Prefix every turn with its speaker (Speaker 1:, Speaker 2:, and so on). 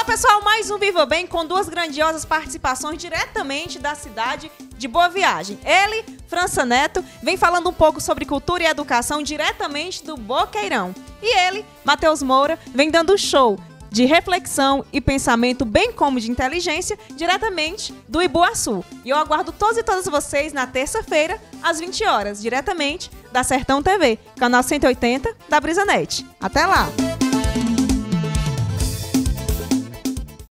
Speaker 1: Fala pessoal, mais um Viva Bem com duas grandiosas participações diretamente da cidade de Boa Viagem. Ele, França Neto, vem falando um pouco sobre cultura e educação diretamente do Boqueirão. E ele, Matheus Moura, vem dando show de reflexão e pensamento, bem como de inteligência, diretamente do Ibuaçu. E eu aguardo todos e todas vocês na terça-feira, às 20 horas, diretamente da Sertão TV, canal 180 da Brisanet. Até lá!